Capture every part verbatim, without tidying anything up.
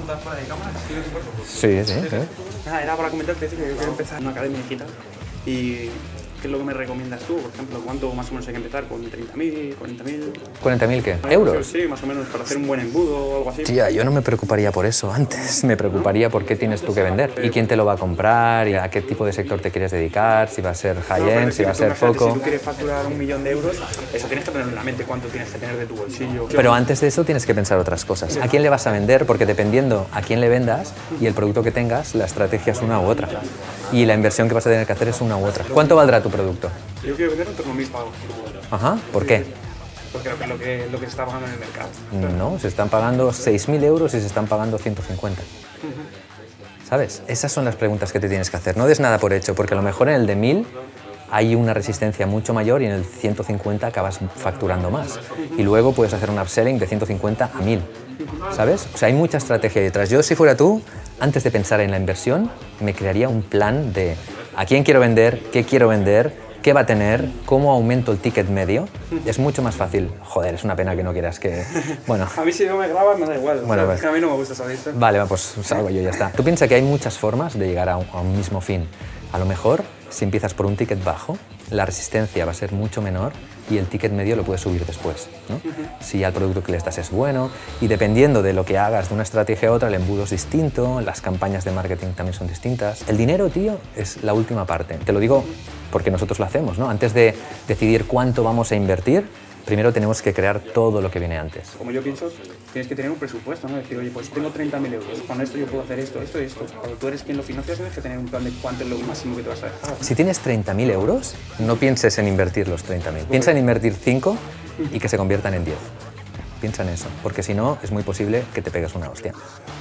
preguntas fuera de cámara? Sí, sí, sí. Nada, era para comentarte que yo quiero empezar una academia digital y ¿qué es lo que me recomiendas tú? Por ejemplo, ¿cuánto más o menos hay que empezar? ¿Con treinta mil, cuarenta mil? ¿cuarenta mil qué? ¿Euros? Sí, más o menos, para hacer un buen embudo o algo así. Tía, yo no me preocuparía por eso antes. Me preocuparía por qué tienes tú que vender y quién te lo va a comprar y a qué tipo de sector te quieres dedicar, si va a ser high-end, no, si va a ser poco. Si tú quieres facturar un millón de euros, eso tienes que tenerlo en la mente, cuánto tienes que tener de tu bolsillo. Pero antes de eso tienes que pensar otras cosas. ¿A quién le vas a vender? Porque dependiendo a quién le vendas y el producto que tengas, la estrategia es una u otra. Y la inversión que vas a tener que hacer es una u otra. ¿Cuánto valdrá tu producto? Yo quiero vender en torno a mil pavos. Ajá, ¿por qué? Porque es lo que, lo que se está pagando en el mercado. No, se están pagando seis mil euros y se están pagando ciento cincuenta. ¿Sabes? Esas son las preguntas que te tienes que hacer. No des nada por hecho, porque a lo mejor en el de mil hay una resistencia mucho mayor y en el ciento cincuenta acabas facturando más. Y luego puedes hacer un upselling de ciento cincuenta a mil. ¿Sabes? O sea, hay mucha estrategia detrás. Yo, si fuera tú, antes de pensar en la inversión, me crearía un plan de a quién quiero vender, qué quiero vender, qué va a tener, cómo aumento el ticket medio. Es mucho más fácil. Joder, es una pena que no quieras que... Bueno. A mí si no me grabas me da igual. Bueno, o sea, pues, a mí no me gusta saber esto. Vale, pues salgo yo y ya está. Tú piensas que hay muchas formas de llegar a un, a un mismo fin. A lo mejor, si empiezas por un ticket bajo, la resistencia va a ser mucho menor y el ticket medio lo puedes subir después, ¿no? Uh-huh. Si el producto que le das es bueno y dependiendo de lo que hagas de una estrategia a otra, el embudo es distinto, las campañas de marketing también son distintas. El dinero, tío, es la última parte. Te lo digo porque nosotros lo hacemos, ¿no? Antes de decidir cuánto vamos a invertir, primero tenemos que crear todo lo que viene antes. Como yo pienso, tienes que tener un presupuesto, ¿no? Decir, oye, pues tengo treinta mil euros, con esto yo puedo hacer esto, esto y esto. Cuando tú eres quien lo financia, tienes que tener un plan de cuánto es lo máximo que te vas a dejar. Si tienes treinta mil euros, no pienses en invertir los treinta mil. Piensa en invertir cinco y que se conviertan en diez. Piensa en eso, porque si no, es muy posible que te pegues una hostia.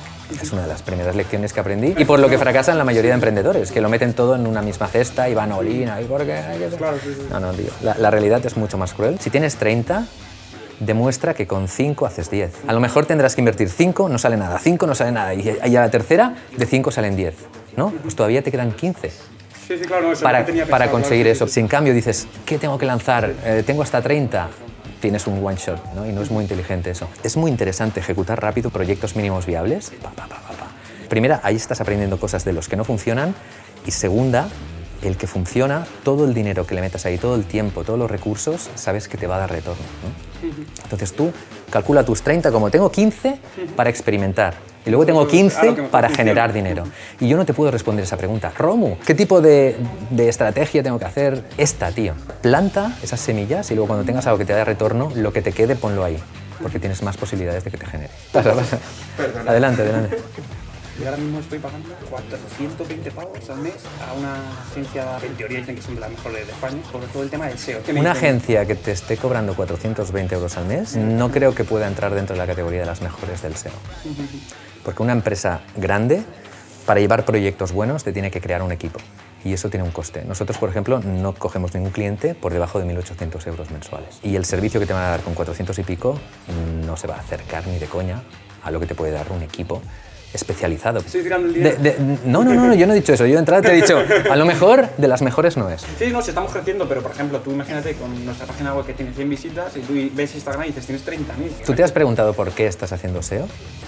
Es una de las primeras lecciones que aprendí y por lo que fracasan la mayoría de emprendedores, que lo meten todo en una misma cesta y van olina y porque... Claro, sí, sí. No, no, tío. La, la realidad es mucho más cruel. Si tienes treinta, demuestra que con cinco haces diez. A lo mejor tendrás que invertir cinco, no sale nada, cinco no sale nada y a la tercera de cinco salen diez, ¿no? Pues todavía te quedan quince. Sí, sí, claro, no, eso para, no tenía para pensado, conseguir claro, eso. sí, sí. Si en cambio dices, ¿qué tengo que lanzar? Eh, tengo hasta treinta. Tienes un one shot, ¿no? Y no es muy inteligente eso. Es muy interesante ejecutar rápido proyectos mínimos viables. Pa, pa, pa, pa, pa. Primera, ahí estás aprendiendo cosas de los que no funcionan. Y segunda, el que funciona, todo el dinero que le metas ahí, todo el tiempo, todos los recursos, sabes que te va a dar retorno, ¿no? Entonces tú calcula tus treinta como tengo quince para experimentar. Y luego tengo quince para generar dinero. Y yo no te puedo responder esa pregunta. Romu, ¿qué tipo de, de estrategia tengo que hacer? Esta, tío. Planta esas semillas y luego cuando tengas algo que te dé retorno, lo que te quede, ponlo ahí. Porque tienes más posibilidades de que te genere. Pasa, pasa. Adelante, adelante. Yo ahora mismo estoy pagando cuatrocientos veinte pavos al mes a una agencia que en teoría dicen que son de las mejores de España, sobre todo el tema del S E O. Una agencia que te esté cobrando cuatrocientos veinte euros al mes no creo que pueda entrar dentro de la categoría de las mejores del S E O. Porque una empresa grande, para llevar proyectos buenos, te tiene que crear un equipo. Y eso tiene un coste. Nosotros, por ejemplo, no cogemos ningún cliente por debajo de mil ochocientos euros mensuales. Y el servicio que te van a dar con cuatrocientos y pico no se va a acercar ni de coña a lo que te puede dar un equipo especializado. Estoy tirando el dinero. De, de, no, no, no, yo no he dicho eso. Yo de entrada te he dicho, a lo mejor de las mejores no es. Sí, no, si estamos creciendo, pero por ejemplo, tú imagínate con nuestra página web que tiene cien visitas y tú ves Instagram y dices, tienes treinta mil. ¿Tú te has preguntado por qué estás haciendo S E O?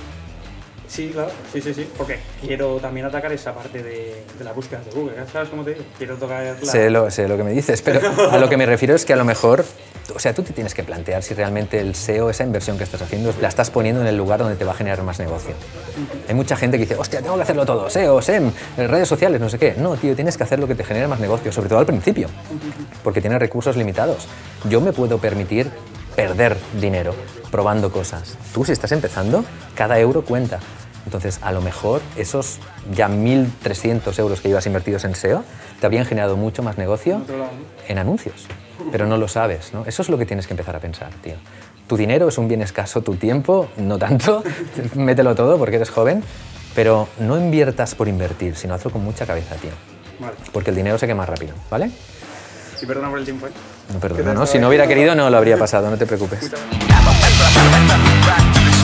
Sí, claro, sí, sí, sí, porque quiero también atacar esa parte de, de la búsqueda de Google, ¿sabes cómo te digo? Quiero tocar la... Sé lo, sé lo que me dices, pero a lo que me refiero es que a lo mejor, o sea, tú te tienes que plantear si realmente el S E O, esa inversión que estás haciendo, la estás poniendo en el lugar donde te va a generar más negocio. Hay mucha gente que dice, hostia, tengo que hacerlo todo, S E O, S E M, redes sociales, no sé qué. No, tío, tienes que hacer lo que te genere más negocio, sobre todo al principio, porque tienes recursos limitados. Yo me puedo permitir perder dinero probando cosas. Tú, si estás empezando, cada euro cuenta. Entonces, a lo mejor esos ya mil trescientos euros que llevas invertidos en S E O te habrían generado mucho más negocio en anuncios, pero no lo sabes, ¿no? Eso es lo que tienes que empezar a pensar, tío. Tu dinero es un bien escaso, tu tiempo no tanto, mételo todo porque eres joven, pero no inviertas por invertir, sino hazlo con mucha cabeza, tío. Vale. Porque el dinero se quema rápido, ¿vale? Y perdona por el tiempo, ¿eh? No, perdona, no. Si no hubiera querido, no lo habría pasado, no te preocupes.